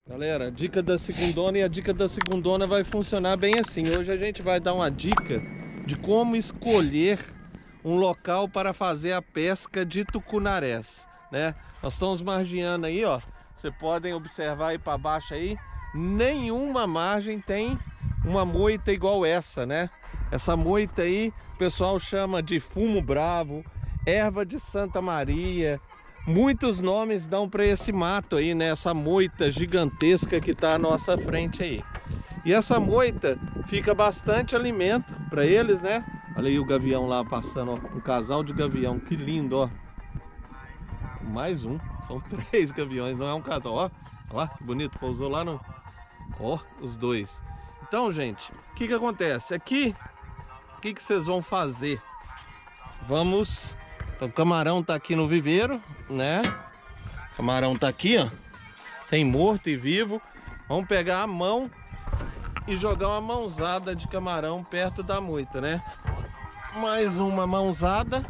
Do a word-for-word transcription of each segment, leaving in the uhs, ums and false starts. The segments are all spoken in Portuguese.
Galera, a dica da segundona, e a dica da segundona vai funcionar bem assim. Hoje a gente vai dar uma dica de como escolher um local para fazer a pesca de tucunarés, né? Nós estamos margeando aí, ó. Vocês podem observar aí para baixo aí, nenhuma margem tem uma moita igual essa, né? Essa moita aí, o pessoal chama de fumo bravo, erva de Santa Maria. Muitos nomes dão para esse mato aí, né? Essa moita gigantesca que está à nossa frente aí. E essa moita fica bastante alimento para eles, né? Olha aí o gavião lá passando, ó. Um casal de gavião, que lindo, ó. Mais um, são três gaviões, não é um casal, ó. Olha lá, que bonito, pousou lá no... Ó, os dois. Então, gente, o que que acontece? Aqui, o que que vocês vão fazer? Vamos... Então, o camarão tá aqui no viveiro, né? O camarão tá aqui, ó. Tem morto e vivo. Vamos pegar a mão e jogar uma mãozada de camarão perto da moita, né? Mais uma mãozada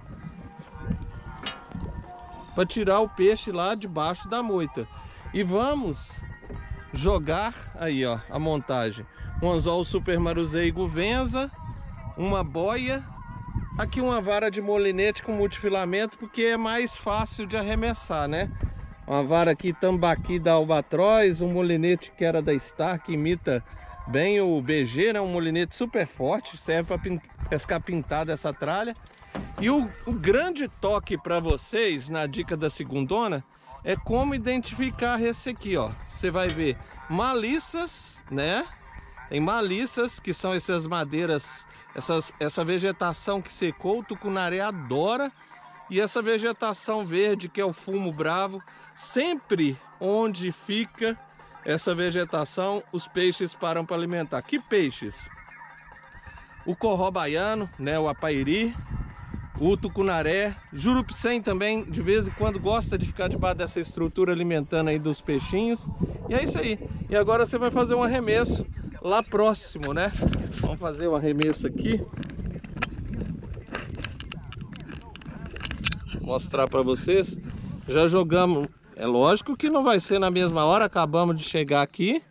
para tirar o peixe lá debaixo da moita. E vamos jogar aí, ó, a montagem. Um anzol super maruzeigo Venza, uma boia, aqui uma vara de molinete com multifilamento, porque é mais fácil de arremessar, né? Uma vara aqui tambaqui da Albatroz, um molinete que era da Star, que imita bem o B G, né? Um molinete super forte, serve para pin pescar pintado essa tralha. E o, o grande toque para vocês na dica da segundona é como identificar esse aqui, ó. Você vai ver malíças, né? Tem malíças, que são essas madeiras, essas, essa vegetação que secou, o tucunaré adora. E essa vegetação verde, que é o fumo bravo, sempre onde fica essa vegetação, os peixes param para alimentar. Que peixes? O corró baiano, né? O apairi, o tucunaré, jurupicém também, de vez em quando gosta de ficar debaixo dessa estrutura alimentando aí dos peixinhos. E é isso aí. E agora você vai fazer um arremesso lá próximo, né? Vamos fazer um arremesso aqui. Vou mostrar para vocês. Já jogamos. É lógico que não vai ser na mesma hora, acabamos de chegar aqui.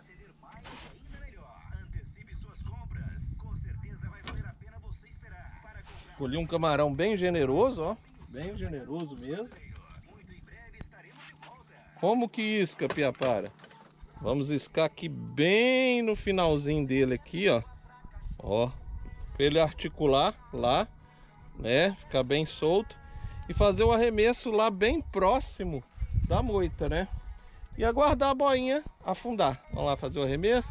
Escolhi um camarão bem generoso, ó. Bem generoso mesmo. Como que isca, Piapara? Vamos iscar aqui bem no finalzinho dele aqui, ó. Ó. Pra ele articular lá, né? Ficar bem solto. E fazer o arremesso lá bem próximo da moita, né? E aguardar a boinha afundar. Vamos lá fazer o arremesso.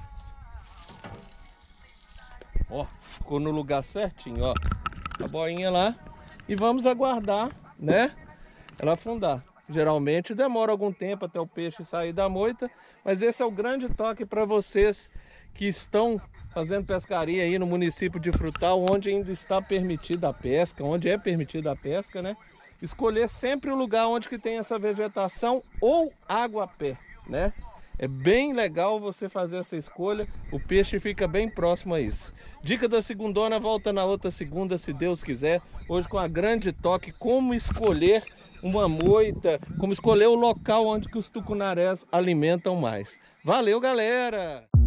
Ó, ficou no lugar certinho, ó. A boinha lá. E vamos aguardar, né? Ela afundar. Geralmente demora algum tempo até o peixe sair da moita. Mas esse é o grande toque para vocês que estão fazendo pescaria aí no município de Frutal, onde ainda está permitida a pesca, onde é permitida a pesca, né? Escolher sempre o lugar onde que tem essa vegetação ou água a pé, né? É bem legal você fazer essa escolha, o peixe fica bem próximo a isso. Dica da segundona, volta na outra segunda, se Deus quiser. Hoje com a grande toque, como escolher uma moita, como escolher o local onde que os tucunarés alimentam mais. Valeu, galera!